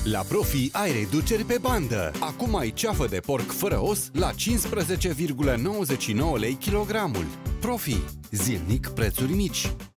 La Profi ai reduceri pe bandă. Acum ai ceafă de porc fără os la 15,99 lei kilogramul. Profi. Zilnic prețuri mici.